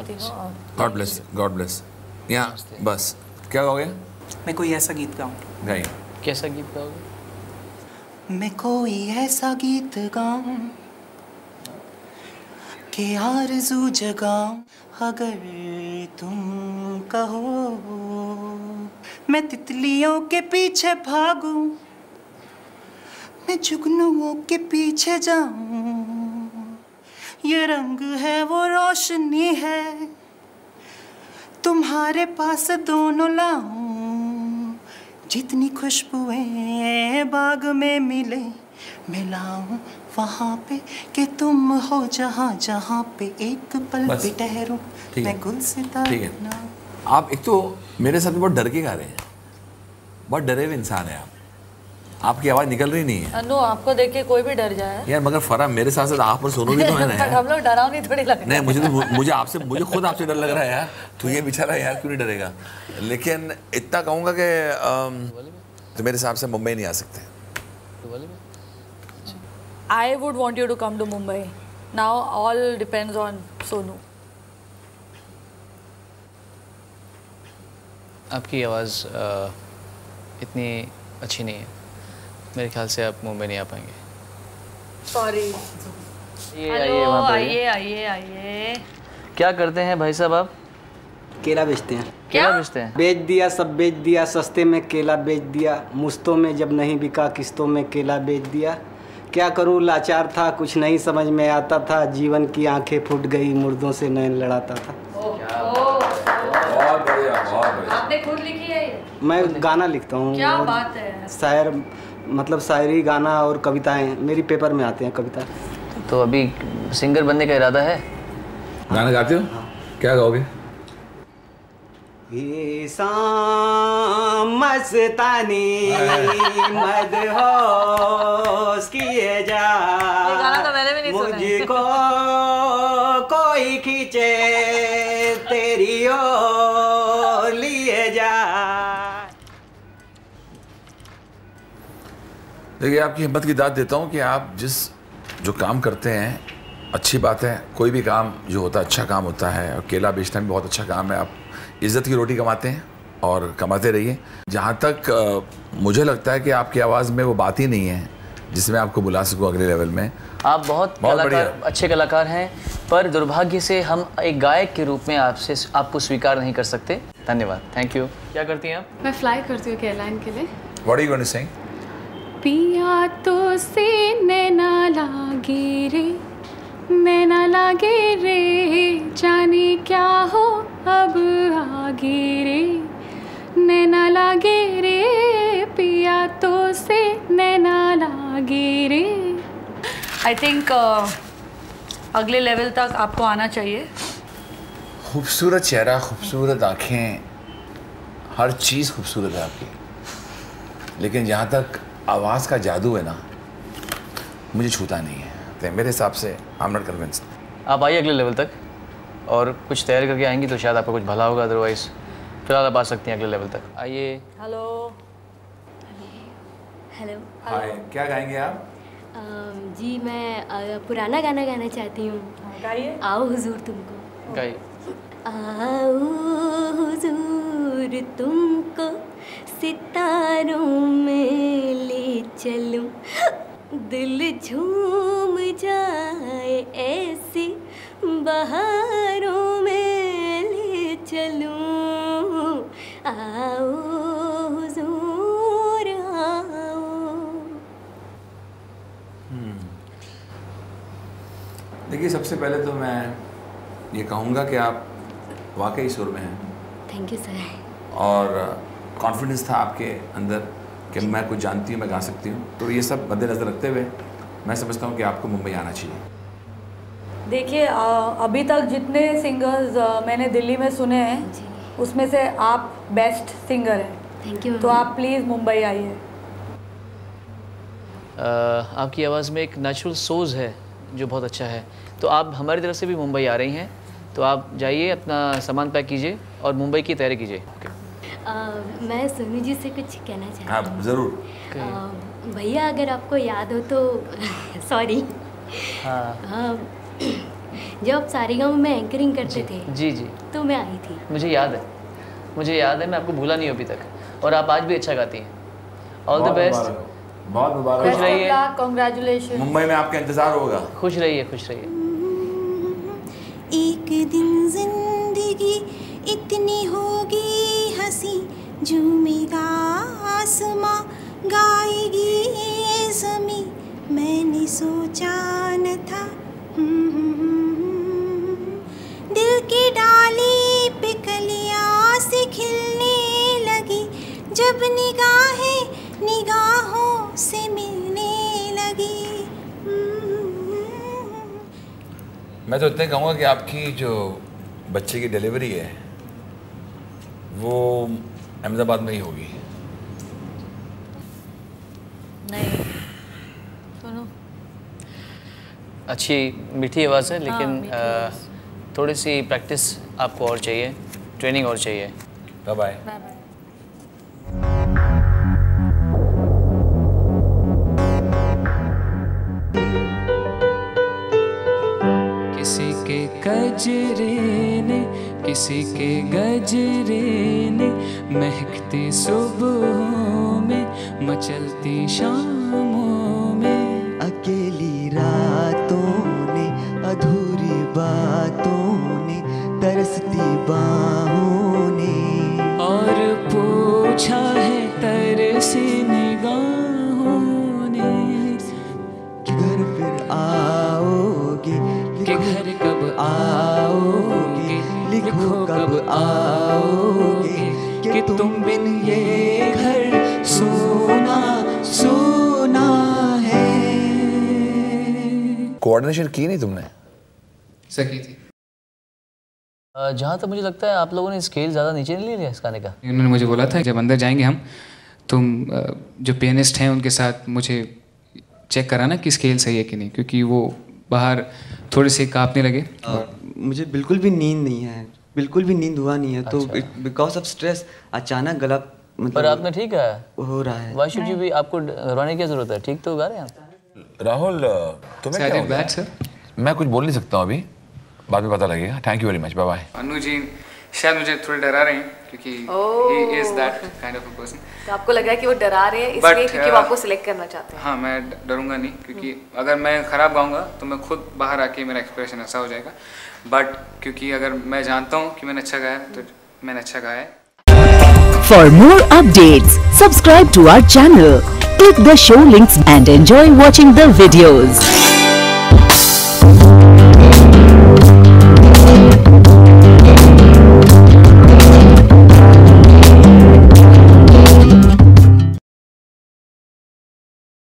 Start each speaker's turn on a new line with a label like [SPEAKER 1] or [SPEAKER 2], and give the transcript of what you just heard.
[SPEAKER 1] करती हूँ। और
[SPEAKER 2] गॉड ब्लेस, गॉड ब्लेस। यहाँ बस क्या कहोगे?
[SPEAKER 3] मैं कोई ऐसा गीत गाऊं?
[SPEAKER 2] गाइए।
[SPEAKER 1] कैसा गीत गाओगे?
[SPEAKER 3] मैं कोई ऐसा गीत गाऊं कि आरज़ू जगाऊं, अगर तुम कहो मैं तितलियों के पीछे भागूं, मैं जुगनुओं के पीछे जाऊं, ये रंग है वो रोशनी है, तुम्हारे पास दोनों लाऊं, जितनी खुशबुएं बाग में मिले मिलाऊं वहाँ पे कि तुम हो जहाँ जहाँ पे एक पल भी ठहरूं, मैं गुलसिता।
[SPEAKER 2] ठीक है, आप एक तो मेरे साथ बहुत डर के गा रहे हैं, बहुत डरे हुए इंसान है आप, आपकी आवाज़ निकल रही नहीं है।
[SPEAKER 1] अनु, आपको देख के कोई भी डर जाए
[SPEAKER 2] यार, मगर फरा मेरे साथ साथ आप और सोनू भी तो है ना यार।
[SPEAKER 1] हम लोग डरावनी थोड़ी लग
[SPEAKER 2] नहीं, मुझे खुद आपसे डर लग रहा है यार। तो ये बेचारा यार क्यों नहीं डरेगा। लेकिन इतना कहूँगा कि तो मेरे हिसाब से मुंबई नहीं आ सकते।
[SPEAKER 1] I would want you to come to Mumbai. Now all depends on Sonu.
[SPEAKER 4] आपकी आवाज़ इतनी अच्छी नहीं है, मेरे ख्याल से आप मुंबई नहीं आ पाएंगे।
[SPEAKER 1] Sorry.
[SPEAKER 4] हेलो,
[SPEAKER 1] आइए।
[SPEAKER 4] क्या करते हैं भाई साहब आप?
[SPEAKER 5] केला बेचते हैं।
[SPEAKER 4] केला बेचते हैं?
[SPEAKER 5] बेच दिया, सब बेच दिया, सस्ते में केला बेच दिया, मुश्तों में जब नहीं बिका किस्तों में केला बेच दिया। क्या करूं, लाचार था, कुछ नहीं समझ में आता था, जीवन की आंखें फूट गई, मुर्दों से नैन लड़ाता था।
[SPEAKER 2] बहुत बढ़िया, बहुत बढ़िया।
[SPEAKER 1] आपने खुद लिखी है ये?
[SPEAKER 5] मैं गाना लिखता हूँ।
[SPEAKER 1] क्या बात है।
[SPEAKER 5] शायर, मतलब शायरी, गाना और कविताएं मेरी पेपर में आते हैं, कविता।
[SPEAKER 4] तो अभी सिंगर बनने का इरादा है?
[SPEAKER 2] गाना गाते हो? क्या गाओगे?
[SPEAKER 5] ये शाम मस्तानी मदहोश किए जा,
[SPEAKER 1] ये गाना तो मैंने भी नहीं सुना है।
[SPEAKER 5] मुझको कोई खींचे तेरी ओर लिए जा।
[SPEAKER 2] देखिए, आपकी हिम्मत की दाद देता हूँ कि आप जो काम करते हैं अच्छी बात है, कोई भी काम जो होता है अच्छा काम होता है, और केला बेचना भी बहुत अच्छा काम है। आप इज़्ज़त की रोटी कमाते हैं और कमाते रहिए। जहाँ तक मुझे लगता है कि आपकी आवाज़ में वो बात ही नहीं है जिसमें आपको बुला सकूँ अगले लेवल में।
[SPEAKER 4] आप बहुत अच्छे कलाकार हैं, पर दुर्भाग्य से हम एक गायक के रूप में आपको स्वीकार नहीं कर सकते। धन्यवाद, थैंक यू। क्या करती हैं आप?
[SPEAKER 6] मैं फ्लाई करती हूँ एयरलाइन के लिए।
[SPEAKER 2] What are you going to sing?
[SPEAKER 6] पिया तो से नैना लागे रे, नैना लागे रे, जाने क्या हो अब आगे रे, नैना लागे रे, पिया तो से नैना लागे रे।
[SPEAKER 1] I think अगले लेवल तक आपको आना चाहिए।
[SPEAKER 2] खूबसूरत चेहरा, खूबसूरत आँखें, हर चीज़ खूबसूरत है आपकी, लेकिन जहाँ तक आवाज़ का जादू है ना, मुझे छूता नहीं है। तो मेरे हिसाब से आई एम नॉट कन्विंस्ड।
[SPEAKER 4] आप आइए अगले लेवल तक, और कुछ तैयारी करके आएंगी तो शायद आपका कुछ भला होगा, अदरवाइज फिलहाल आप आ सकती हैं अगले लेवल तक। आइए।
[SPEAKER 1] हेलो।
[SPEAKER 7] हेलो।
[SPEAKER 2] हाय, क्या गाएंगे आप?
[SPEAKER 7] जी मैं पुराना गाना गाना चाहती हूँ।
[SPEAKER 1] गाइए।
[SPEAKER 7] आओ हुजूर तुमको।
[SPEAKER 4] गाइए।
[SPEAKER 7] आओ हुजूर तुमको सितारों में ले चलूं, दिल झूम जाए ऐसी बहारों में ले चलूं, आओ हुजूर आओ।
[SPEAKER 2] देखिए, सबसे पहले तो मैं ये कहूँगा कि आप वाकई सुर में हैं।
[SPEAKER 7] Thank you sir.
[SPEAKER 2] और कॉन्फिडेंस था आपके अंदर कि मैं कुछ जानती हूँ, मैं गा सकती हूँ। तो ये सब मद्देनज़र रखते हुए मैं समझता हूँ कि आपको मुंबई आना चाहिए।
[SPEAKER 1] देखिए, अभी तक जितने सिंगर्स मैंने दिल्ली में सुने हैं उसमें से आप बेस्ट सिंगर हैं।
[SPEAKER 7] Thank you.
[SPEAKER 1] तो आप प्लीज़ मुंबई आइए।
[SPEAKER 4] आपकी आवाज़ में एक नेचुरल सोज है जो बहुत अच्छा है। तो आप हमारी तरफ से भी मुंबई आ रही हैं, तो आप जाइए, अपना सामान पैक कीजिए और मुंबई की तैयारी कीजिए।
[SPEAKER 7] मैं सोनू जी से कुछ कहना चाहती हूँ।
[SPEAKER 2] हाँ, ज़रूर।
[SPEAKER 7] भैया, अगर आपको याद हो तो सॉरी।
[SPEAKER 4] हाँ।
[SPEAKER 7] जब आप सारेगामा में एंकरिंग करते थे
[SPEAKER 4] जी जी,
[SPEAKER 7] तो मैं आई थी।
[SPEAKER 4] मुझे याद है, मैं आपको भूला नहीं हूँ अभी तक, और आप आज भी अच्छा गाती हैं। ऑल द बेस्ट,
[SPEAKER 2] बहुत मुबारक,
[SPEAKER 4] खुश रहिए,
[SPEAKER 1] कांग्रेचुलेशन।
[SPEAKER 2] मुंबई में आपका इंतजार होगा।
[SPEAKER 4] खुश रहिए, खुश रहिए।
[SPEAKER 8] एक दिन जिंदगी इतनी होगी हंसी, झूमेगा आसमां, गाएगी ये ज़मीं, मैंने सोचा न था। दिल की डाली पे कलियां से खिलने लगी, जब निगाहें निगाहों से मिलने लगी।
[SPEAKER 2] मैं तो इतना कहूँगा कि आपकी जो बच्चे की डिलीवरी है वो अहमदाबाद में ही होगी।
[SPEAKER 1] नहीं, सुनो,
[SPEAKER 4] अच्छी मीठी आवाज़ है, लेकिन थोड़ी सी प्रैक्टिस आपको और चाहिए, ट्रेनिंग और चाहिए।
[SPEAKER 2] Bye bye.
[SPEAKER 6] किसी के गजरे ने, किसी के गजरे ने, महकती सुबहों में, मचलती शामों में,
[SPEAKER 9] अकेली रातों ने, अधूरी बातों ने, तरसती बाहों ने,
[SPEAKER 6] और पूछा है तरसी निगाहों ने
[SPEAKER 9] कि घर फिर आओगे,
[SPEAKER 6] कि घर कब आओगे,
[SPEAKER 9] लिखो कब आओगे, कि तुम बिन ये घर सोना सोना है।
[SPEAKER 2] कोऑर्डिनेशन की नहीं तुमने?
[SPEAKER 10] सकी थी।
[SPEAKER 4] जहाँ तक मुझे लगता है आप लोगों ने स्केल ज़्यादा नीचे नहीं ले लिया इस गाने का।
[SPEAKER 10] उन्होंने मुझे बोला था जब अंदर जाएंगे हम, तुम जो पियानिस्ट हैं उनके साथ मुझे चेक कराना कि स्केल सही है कि नहीं, क्योंकि वो बाहर थोड़े से कांपने लगे।
[SPEAKER 9] मुझे बिल्कुल भी नींद नहीं है, बिल्कुल भी नींद हुआ नहीं है। तो बिकॉज ऑफ स्ट्रेस अचानक गला मतलब
[SPEAKER 4] पर आपने ठीक है
[SPEAKER 9] हो रहा है।
[SPEAKER 4] वाई शुड यू भी, आपको घबराने की जरूरत है, ठीक तो गा रहे हैं आप।
[SPEAKER 2] राहुल तुम्हें क्या हो गया?
[SPEAKER 10] सर
[SPEAKER 2] मैं कुछ बोल नहीं सकता हूँ अभी, बाद में पता लगेगा। Thank you very much, bye bye.
[SPEAKER 10] Anu ji शायद मुझे थोड़े डरा रहे हैं क्योंकि he is that kind of a person।
[SPEAKER 11] तो आपको लग रहा है कि वो डरा रहे हैं इसलिए क्योंकि वो आपको सिलेक्ट करना चाहते हैं?
[SPEAKER 10] हाँ, मैं डरूंगा नहीं, क्योंकि अगर मैं ख़राब गाऊंगा तो मैं खुद बाहर आके मेरा एक्सप्रेशन ऐसा हो जाएगा। बट क्योंकि अगर मैं जानता हूँ कि मैंने अच्छा गाया तो मैंने अच्छा गाया है।
[SPEAKER 12] For more updates, subscribe to our channel, click the show links and enjoy watching the videos.